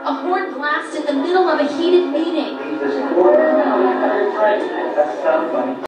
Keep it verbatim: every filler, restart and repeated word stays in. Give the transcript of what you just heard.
A horn blast in the middle of a heated meeting. That's funny.